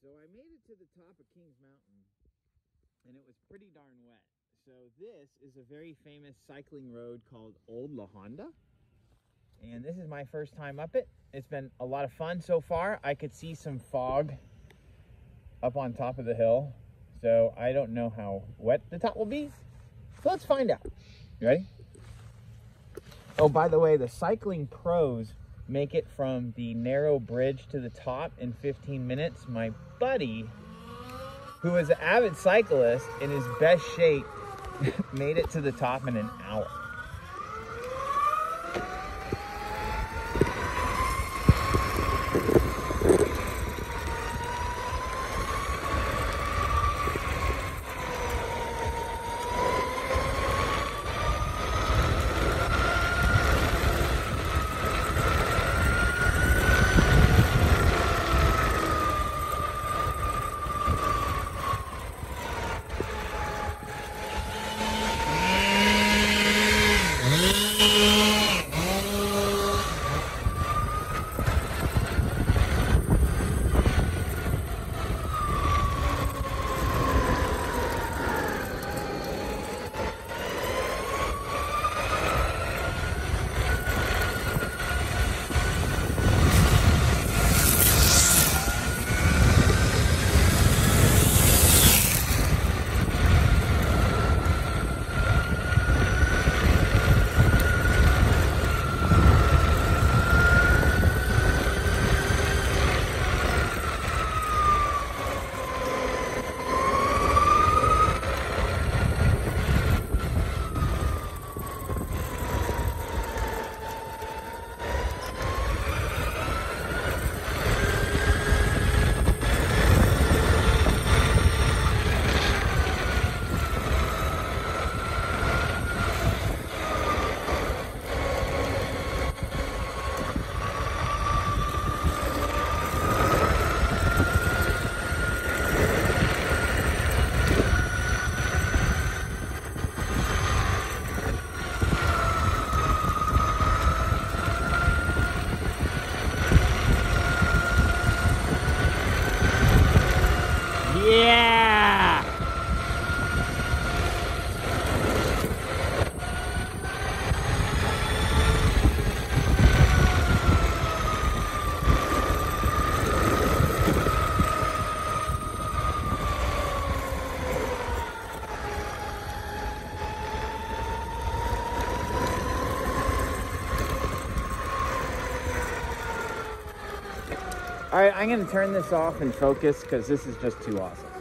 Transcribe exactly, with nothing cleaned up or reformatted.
So I made it to the top of Kings Mountain, and it was pretty darn wet. So this is a very famous cycling road called Old La Honda, and this is my first time up it. It's been a lot of fun so far. I could see some fog up on top of the hill, so I don't know how wet the top will be. So let's find out. You ready? Oh, by the way, the cycling pros make it from the narrow bridge to the top in fifteen minutes. My buddy, who is an avid cyclist in his best shape, made it to the top in an hour. Yeah! All right, I'm gonna turn this off and focus because this is just too awesome.